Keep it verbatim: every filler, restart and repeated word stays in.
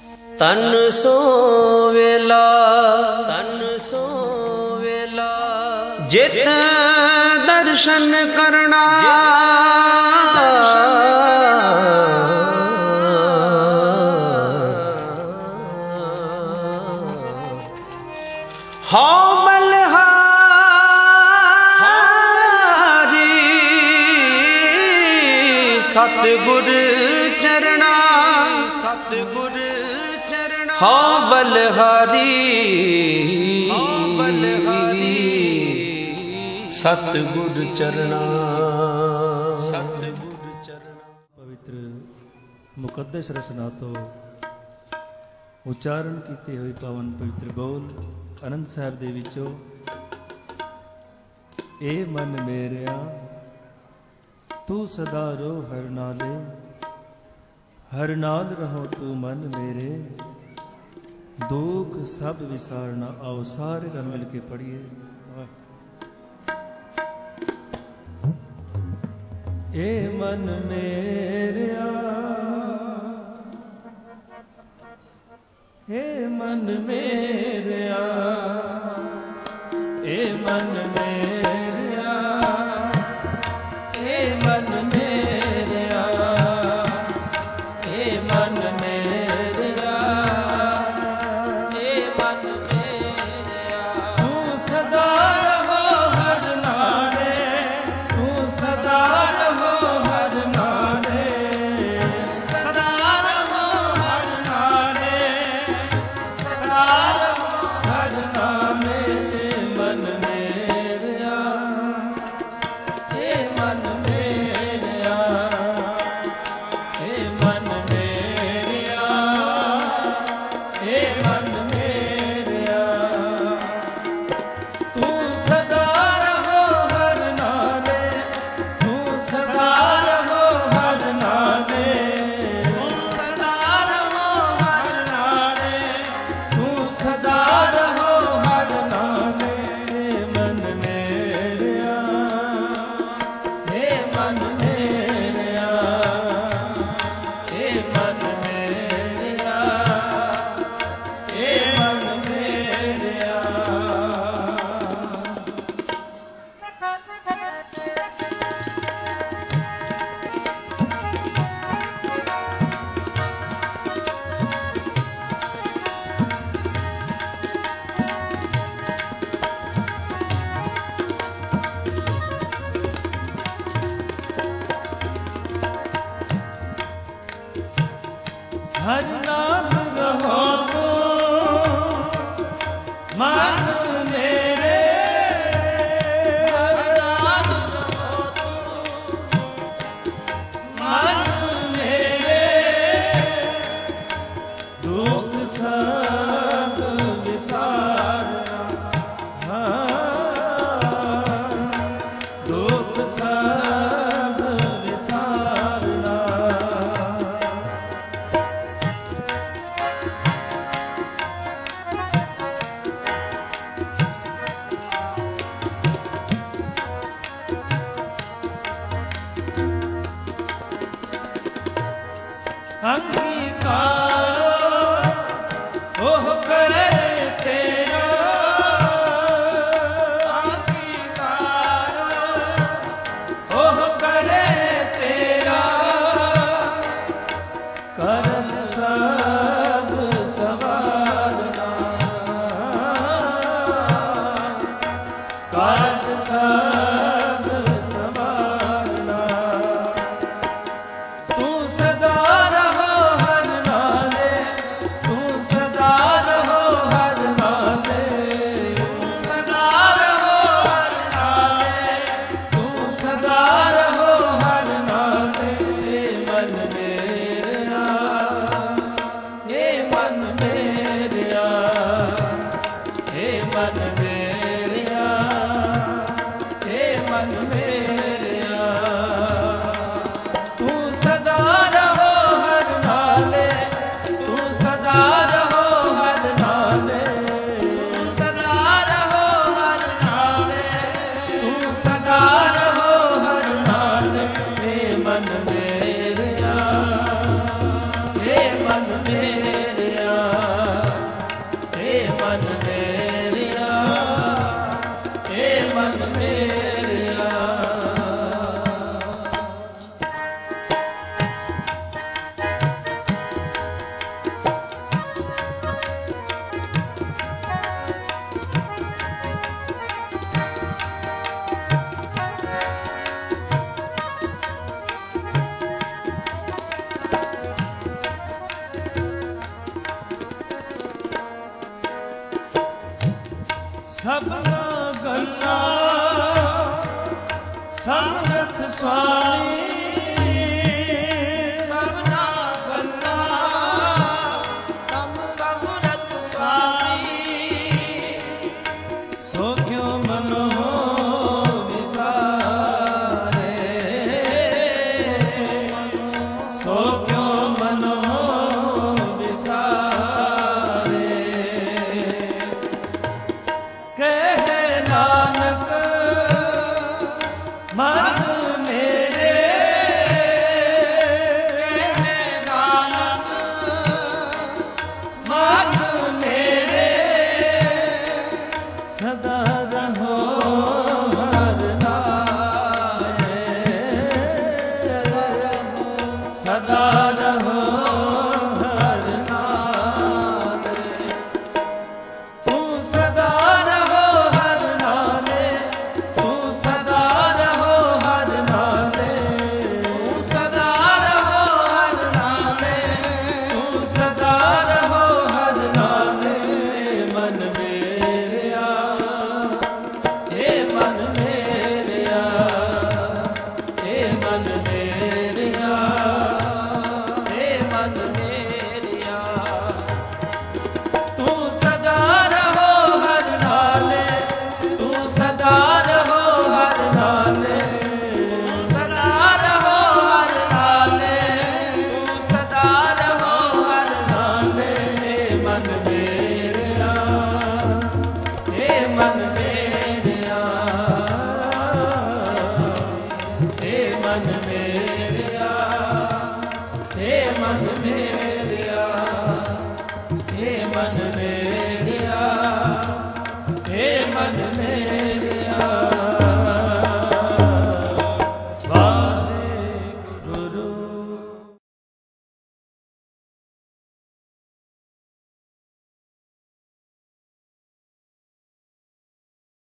तन सो वेला तन सो वेला जित दर्शन करना हो बलहारी सतगुर चरना सतगुर चरना हो बलहारी हो बलहारी सतगुर चरना सतगुर चरना। पवित्र मुकद्दस रसना तो उच्चारण कीते हुए पावन पवित्र बोल आनंद साहब दे विचों ए मन मेरिया तू सदा रो हर नाले हर नाल रहो तू मन मेरे दुख सब विसारना। आओ सारे रल मिल के पढ़िए। ए मन मेरिया हे मन मेरिया हे मन मेरिया हे मन मेरिया हे मन मेरिया हे मन मेरिया तू सदा रहो हर नाले तू सदा रहो हर नाले सदा रहो हर नाले हर नाले मन मेरिया हे मन मेरिया हे मन मेरिया हे मन मेरिया तू सदा रहो हर नाले तू सदा रहो हर नाले तू सदा रहो हर नाले तू सदा रहो हर नाले मन मेरिया हे मन मेरिया हे मन मेरिया हे मन मेरिया। हर नाम रहो तो मन मेरे हर नाम रहो तो मन मेरे दुख सब विसारना हाँ दुख सब विसारना। सबना गल्ला समरथ स्वामी, सबना गल्ला सम समरथ स्वामी, सो क्यों मनो विसारे, सो क्यों मनो विसारे, कहे नानक मन मेरे, कहे नानक मन मेरे, सदा रहो हर नाले, सदा रहो हर नाले, तू सदा रहो हर नाले, तू सदा रहो हर नाले, तू सदा रहो हर नाले, तू सदा रहो हर नाले, मन मेरेया, हे मन मेरेया, हे मन मेरेया, हे मन मेरेया, तू सदा रहो हर नाले, तू सदा रहो हर नाले, सदा रहो हर नाले, तू सदा रहो हर नाले, हे मन मेरेया, हे मन मेरेया, हे मन मेरेया, हे मन मेरेया, हे मन मेरेया।